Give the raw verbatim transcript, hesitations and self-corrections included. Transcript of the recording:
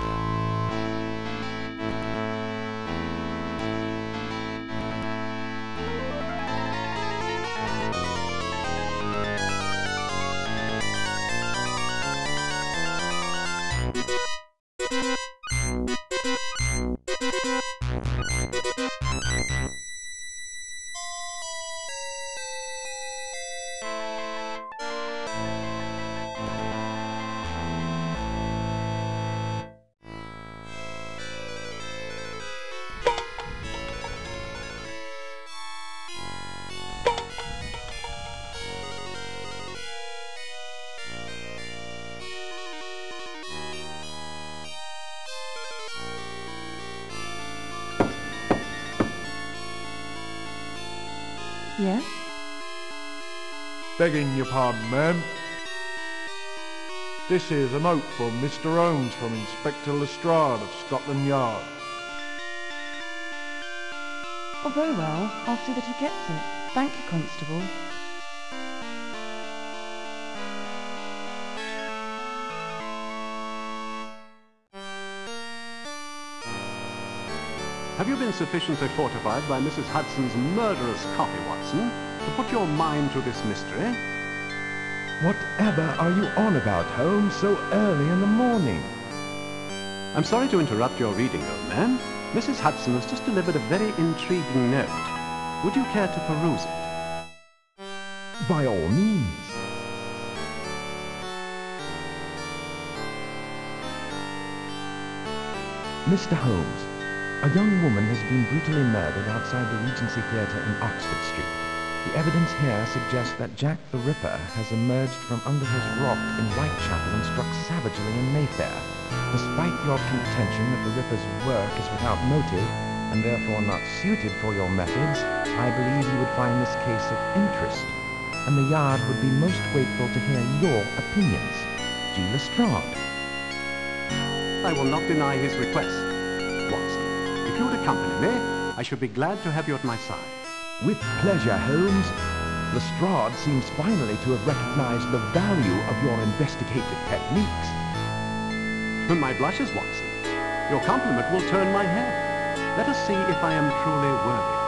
Yes? Begging your pardon, ma'am. This here's a note from Mister Holmes from Inspector Lestrade of Scotland Yard. Oh, very well. I'll see that he gets it. Thank you, Constable. Have you been sufficiently fortified by Missus Hudson's murderous copy, Watson, to put your mind to this mystery? Whatever are you on about, Holmes, so early in the morning? I'm sorry to interrupt your reading, old man. Missus Hudson has just delivered a very intriguing note. Would you care to peruse it? By all means. Mister Holmes, a young woman has been brutally murdered outside the Regency Theatre in Oxford Street. The evidence here suggests that Jack the Ripper has emerged from under his rock in Whitechapel and struck savagely in Mayfair. Despite your contention that the Ripper's work is without motive, and therefore not suited for your methods, I believe you would find this case of interest, and the Yard would be most grateful to hear your opinions. G. Lestrade. I will not deny his request, Watson. If you would accompany me, I should be glad to have you at my side. With pleasure, Holmes. Lestrade seems finally to have recognized the value of your investigative techniques. My blushes, Watson. Your compliment will turn my head. Let us see if I am truly worthy.